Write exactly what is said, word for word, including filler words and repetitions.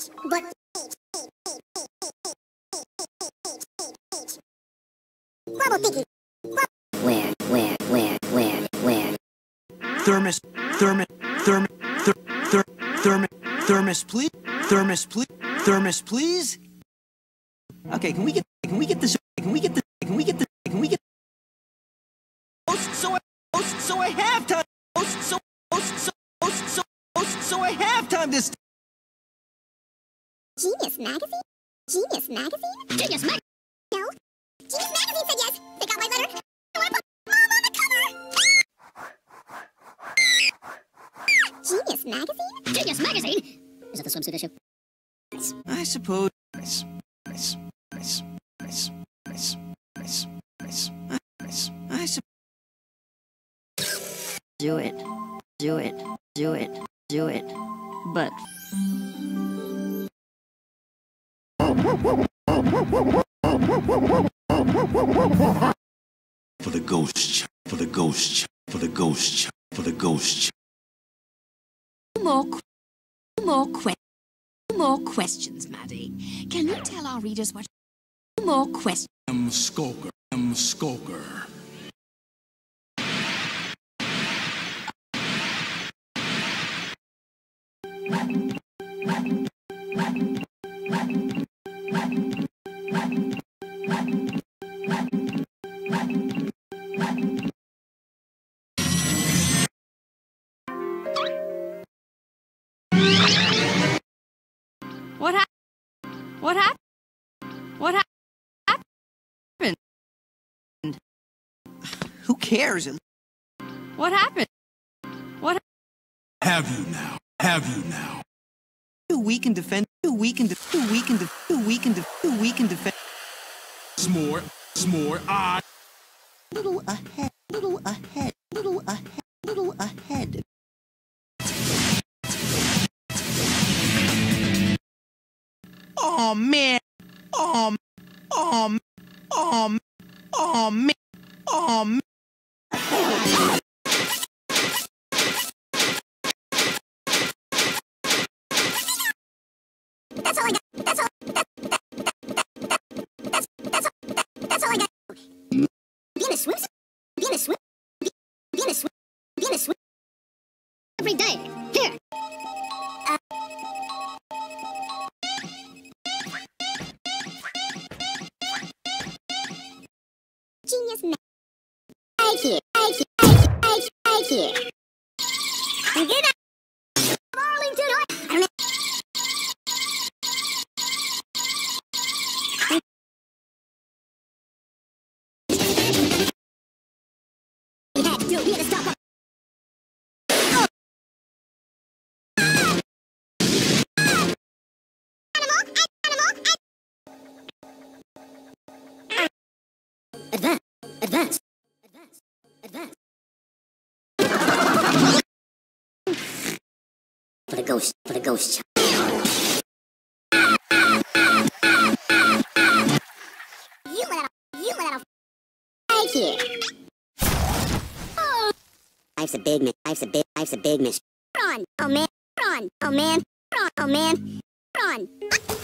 But Bubble thinking. Where, where, where, where, where? Thermos, thermos, thermos, ther, ther, thermos, thermos, please. Thermos, please. Thermos, please. Okay, can we get, can we get this? Can we get the? Can we get the? Can we get? Host, so I, host, so I have time. Host, so, host, so, host, so, host, so I have time this. Genius Magazine? Genius Magazine? Genius Mag? No. Genius Magazine said yes. They got my letter. I want to put Mom on the cover. Genius Magazine? Genius Magazine? Is that the swimsuit issue? I suppose. Nice, nice, nice, nice, nice, nice, nice, nice. I suppose. Do it, do it, do it, do it, but. For the ghost, for the ghost, for the ghost, for the ghost. More, more, que more questions, Maddie. Can you tell our readers what? More questions. M. Skulker, M. Skulker. What happened? What happened? What happened? Who cares? What happened? What? Have you now? Have you now? Too weak and defend. Too weak and def. Too weak and def. Too weak and def. Too weak and defend. S'more, s'more, I. Little ahead. Little ahead. Little ahead. Little ahead. Oh man. Oh. Oh. Oh. Oh man. Oh man. That's all I got. That's all. That, that, that, that, that's, that's, all, that, that's all I got. Be in a swimsuit? Be in a swim? Be, be in a swim? Be in a swim? Every day. Here. Uh. Genius man. Right here. Right here. Right here. Right, right here. Good night. Arlington. I don't know. Dude, we had to stop up. Advance, advance, advance, advance. For the ghost, for the ghost. You let out, you let out. Right here. Life's a big miss. Life's a big. Life's a big miss. Run, oh man. Run, oh man. Run, oh man. Run.